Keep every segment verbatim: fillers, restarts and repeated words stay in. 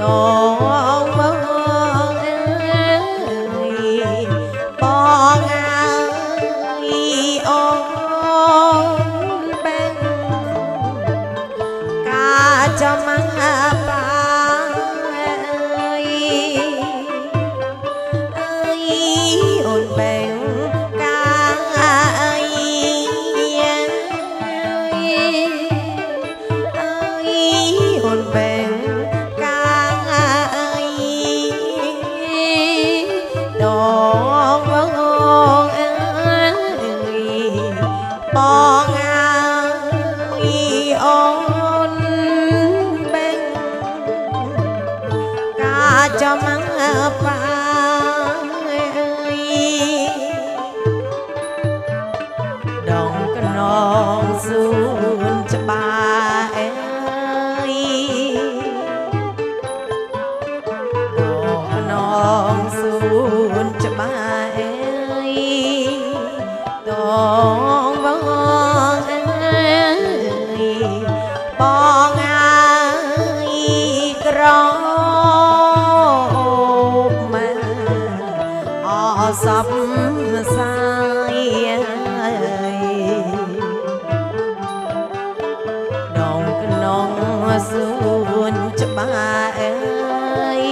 đón mơ bong ai ôn bên ca cho mang ba ôn bên ca ôn bên đón mơ bong ai ôn bên ca cho mang ba đồng cái non xuân cho ba ơi đồng cái non xuân cho ba ơi đồng vâng ơi bong ai cỏ mà họ sắp sai đồng cái non xuân cho ba ơi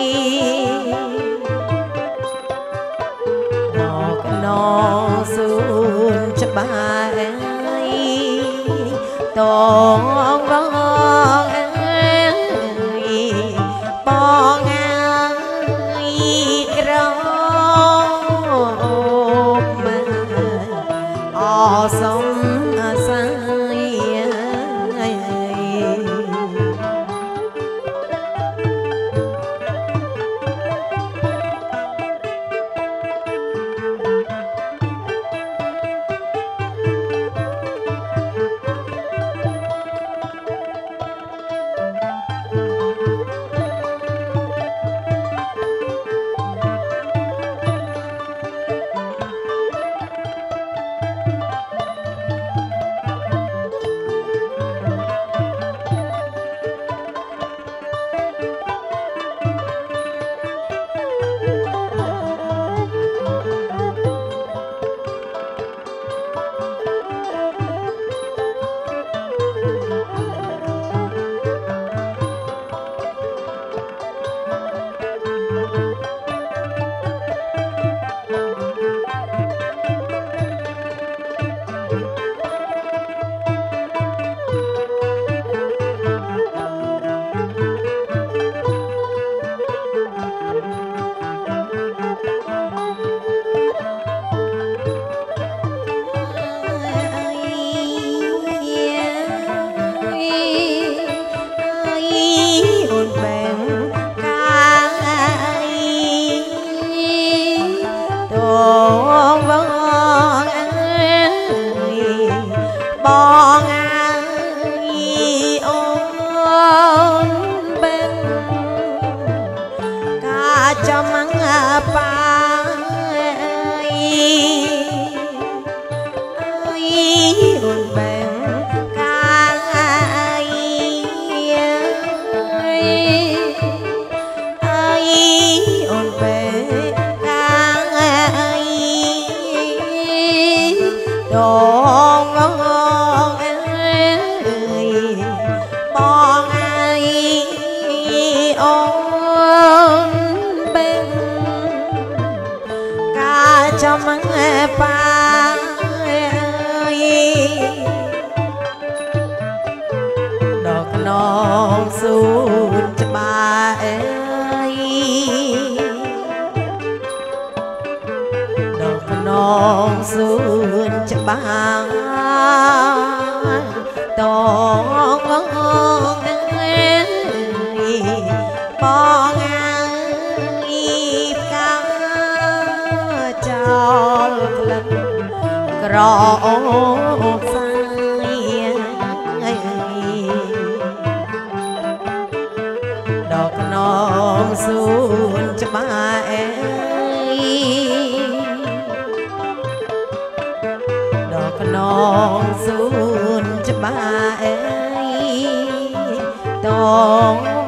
đồng cái non xuân cho ba ơi tôn vâng ơi bong ai cỏ mà họ sống sai bong ai ôn bên ca cho mang ba ôn bên ca ôn bên ca đón mơ bong ai ôn bên ca cho mang ba đọt non xuân cho ba ơi đọt non xuân cho ba tôn vâng ơi bong ai cá cho lần cỏ sai đọt non xuân cho ba ơi đọt non xuân cho ba ơi tôn